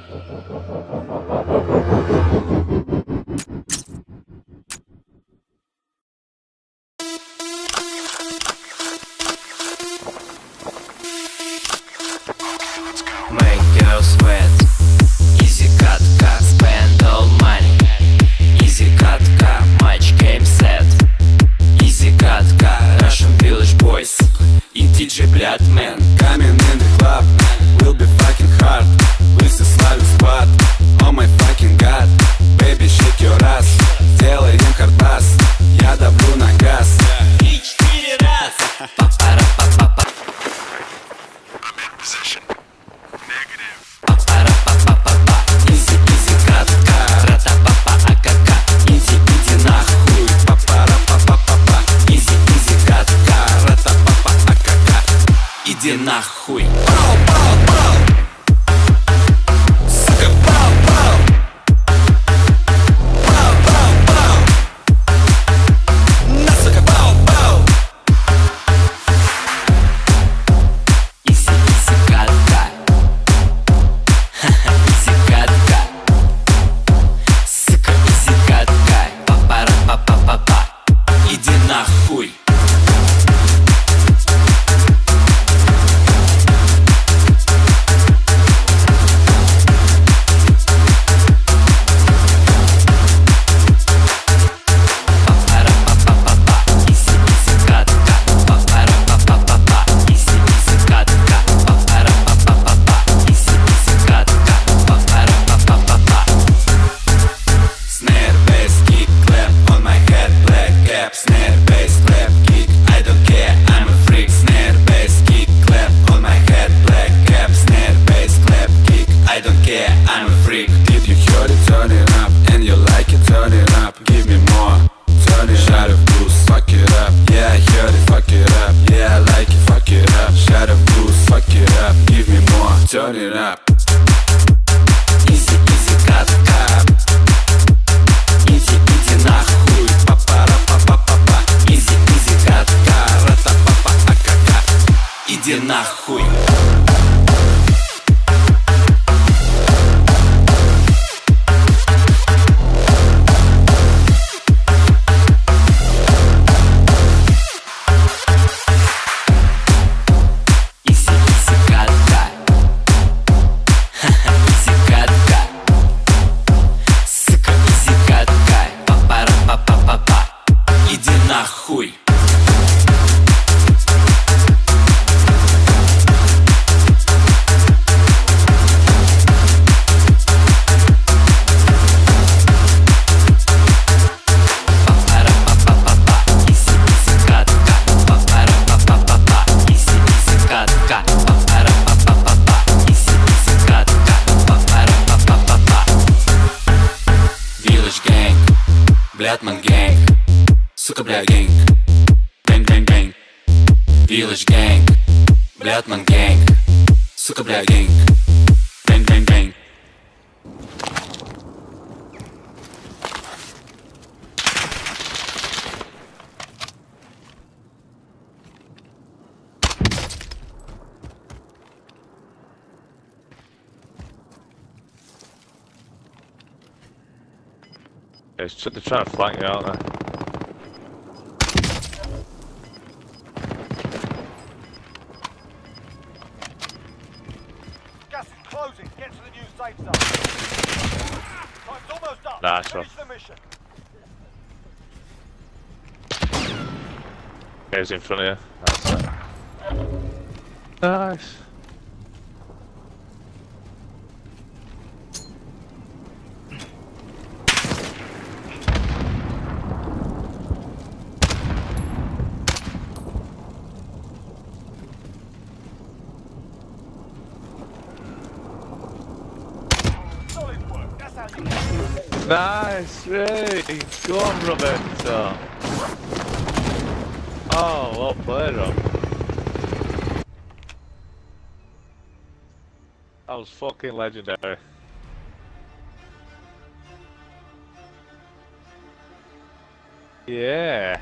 Make girl sweat. Easy cut, spend all money. Easy cut, match game set. Easy cut, Russian village boys и DJ Bloodman. Coming in the club, will be fucking hard. Лысый славит склад, oh my fucking god. Baby, shake your ass, делаем хардбас. Я давлю на газ. 3-4 раз. Position. Easy, easy cut, ра-та-па-па, а-ка-ка. Иди, иди нахуй. Па-па-ра-па-па-па-па. Easy, easy cut, Ра-та-па-па, а-ка-ка. иди нахуй. Пау-пау-пау. Сука, пау-пау. Пау-пау-пау. На, сука, пау-пау. Easy, easy cut, easy cut, сука, easy cut, па-па-ра-па-па-па-па. Иди нахуй. Snare, bass, kick, clap on my head, black cap. Snare, bass, clap, kick, I don't care, I'm a freak. Snare, bass, kick, clap on my head, black cap. Snare, bass, clap, kick, I don't care, I'm a freak. Did you hear it? Turn it up, and you like it? Turn it up, give me more. Turn it up, blues, fuck it up. Yeah, I heard it, fuck it up. Yeah, I like it, fuck it up. Shut up, blues, fuck it up, give me more. Turn it up. Easy, easy cut, иди, иди нахуй. Па-па-ра-па-па-па-па. Easy, easy cut, Ра-та-па-па, а-ка-ка. иди нахуй. Easy, easy cut, easy cut, сука, easy cut, па-па-ра-па-па-па-па. Иди нахуй. Па-па-ра-па-па-па-па. Easy, easy cut, па-па-ра-па-па-па-па. Easy, easy cut, па-па-ра-па-па-па-па. Easy, easy cut, па-па-ра-па-па-па-па. Village gang, Bloodman gang, сука, бля, gang. Bang, bang, bang. Village gang, Bloodman gang, сука, бля, gang. Bang, bang, bang. They're trying to flank you, aren't they? Gas is closing. Get to the new safe zone. Time's almost up. Nice one. Finish the mission. Guys in front of you. That's it. Nice. Solid work. That's how you Nice, hey, go on, Roberto. Oh, well played, Rob. That was fucking legendary. Yeah.